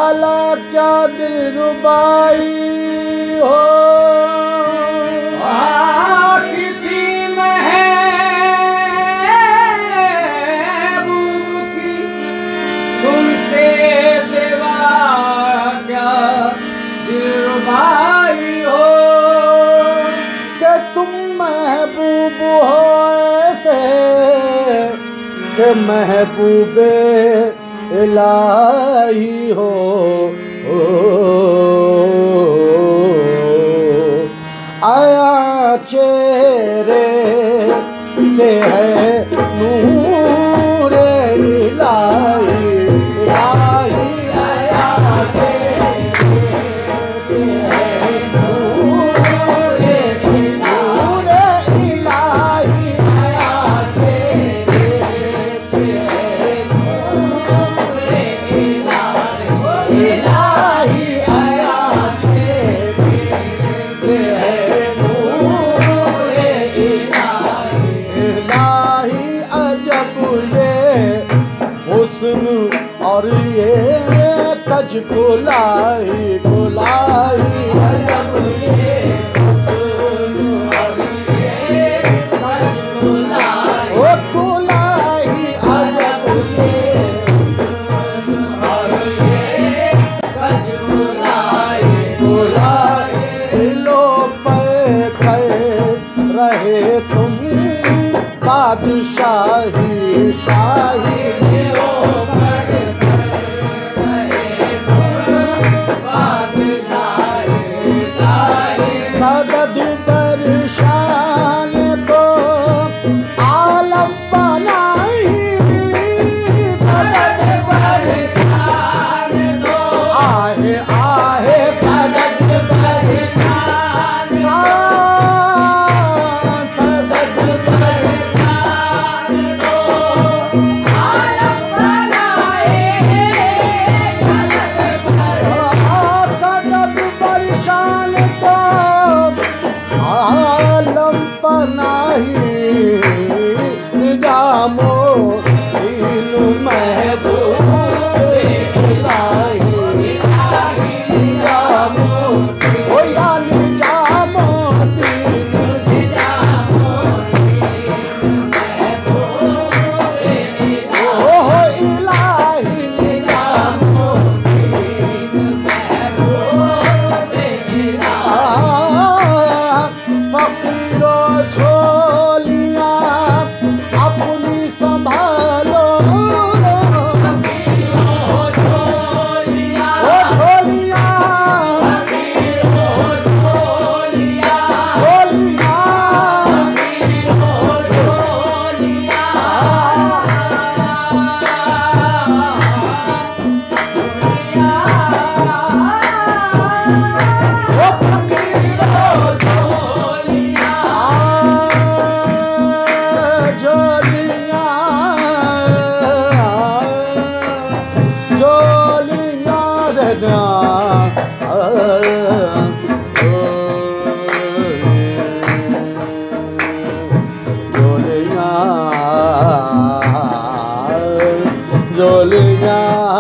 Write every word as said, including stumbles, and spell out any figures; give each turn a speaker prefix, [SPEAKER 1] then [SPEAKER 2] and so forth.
[SPEAKER 1] वाला क्या दिलरुबाई हो।
[SPEAKER 2] किसी महबूब की तुमसे सिवा क्या दिलरुबाई हो।
[SPEAKER 1] कि तुम महबूब हो ऐसे कि महबूबे इलाही हो। ओ, आया चेहरे से है नूरे इलाही इलाही। आया चेहरे से है नूरे नूरे इलाही। आया चेहरे से है नूरे इलाही इलाही। आया चेहरे से है नूरे इलाही इलाही। अजब ये हुस्न और ये कज कुलाई कुलाई। अजब ये हुस्न और ये कज कुलाई ओ कुलाई। अजब ये हुस्न और ये कज कुलाई कुलाई। दिलों पे कर रहे तुम बादशाही शाही। मदद बरसान को आलम बनाई। मदद बरसान को आहे आहे। मदद बरसान मदद बरसान को आलम बनाए। मदद बरसान को आलम पनाही। निजामो दीन महबूब इलाही निजामो ओ या निजामो दीन निजामो दीन महबूब ओ इलाही निजामो दीन महबूब इलाही। फकीरो झोलियां अपनी संभालो। फकीरो झोलियां ओ झोलियां फकीरो झोलियां झोलियां फकीरो झोलियां ओ फकीरो जोलियां